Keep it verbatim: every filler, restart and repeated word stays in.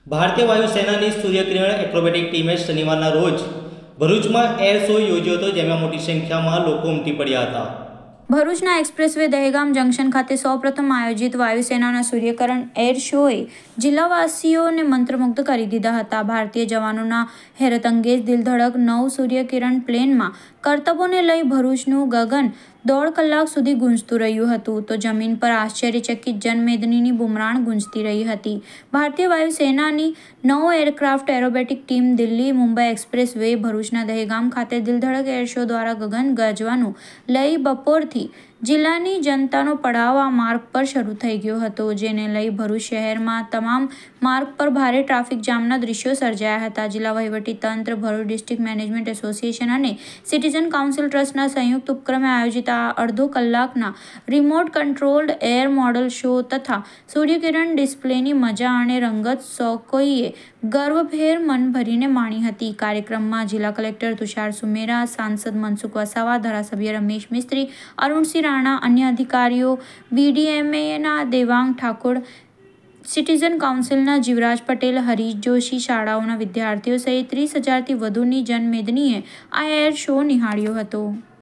ભારતીય વાયુસેનાની સૂર્યકિરણ એક્રોબેટિક ટીમે શનિવારના રોજ ભરૂચમાં એર શો યોજ્યો હતો, જેમાં મોટી સંખ્યામાં લોકો ઉમટી પડ્યા હતા. ભરૂચના એક્સપ્રેસવે દહેગામ જંકશન ખાતે સૌપ્રથમ આયોજિત વાયુસેનાના સૂર્યકિરણ એર શોએ જિલ્લાવાસીઓને મંત્રમુગ્ધ કરી દીધા હતા. ભારતીય જવાનોના હેરતઅંગેજ દિલધડક નવ સૂર્યકિરણ પ્લેનમાં કરતબોને લઈ ભરૂચનું ગગન દોઢ કલાક સુધી ગુંજતું રહ્યું હતું, તો જમીન પર આશ્ચર્યચકિત જનમેદનીની બુમરાણ ગુંજતી રહી હતી. ભારતીય વાયુસેનાની નવ aircraft aerobatic team Delhi Mumbai expressway ભરૂચના દહેગામ ખાતે દિલધડક એર શો દ્વારા ગગન ગાજવાનું લઈ બપોરથી જિલ્લાની જનતાનો પડાવ આ માર્ગ પર શરૂ થઈ ગયો હતો, જેને લઈ ભરૂચ શહેરમાં તમામ માર્ગ પર ભારે ટ્રાફિક જામના દ્રશ્યો સર્જાયા હતા. જિલ્લા વહીવટી તંત્ર, ભરૂચ ડિસ્ટ્રિક્ટ મેનેજમેન્ટ એસોસિએશન અને સિટીઝન કાઉન્સિલ ટ્રસ્ટના સંયુક્ત ઉપક્રમે આયોજિત આ અડધો કલાકના remote controlled air model show તથા સૂર્યકિરણ ડિસ્પ્લેની મજા અને રંગત સૌકોઈએ ગર્વભેર મન ભરીને માણી હતી. કાર્યક્રમમાં જિલ્લા કલેક્ટર તુષાર સુમેરા, સાંસદ મનસુખ વસાવા, ધારાસભ્ય રમેશ મિસ્ત્રી, અરુણસિંહ રાણા, અન્ય અધિકારીઓ, બીડીએમએના દેવાંગ ઠાકોર, સિટીઝન કાઉન્સિલના જીવરાજ પટેલ, હરીશ જોશી, શાળાઓના વિદ્યાર્થીઓ સહિત ત્રીસ હજારથી વધુની જનમેદનીએ આ એર શો નિહાળ્યો હતો.